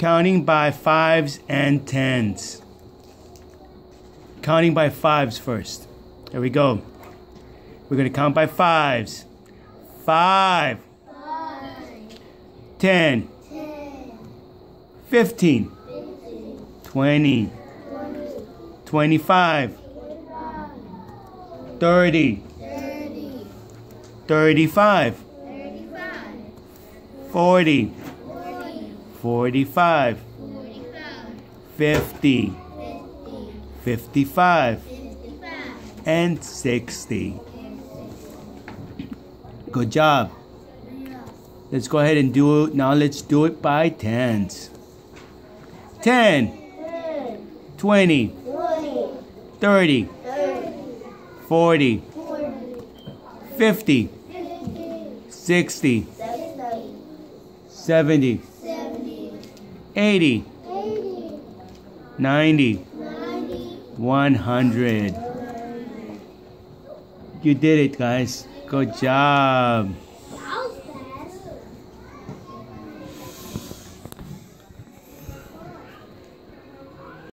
counting by fives and tens. Counting by fives first. There we go. We're going to count by fives. 5, 10, 15, 20, 25, 30, 35, 40, 45, 50, 55, and 60. Good job. Let's go ahead and do it. Now let's do it by tens. 10, 20, 30, 40, 50, 60, 70, 80, 90, 100. You did it, guys. Good job.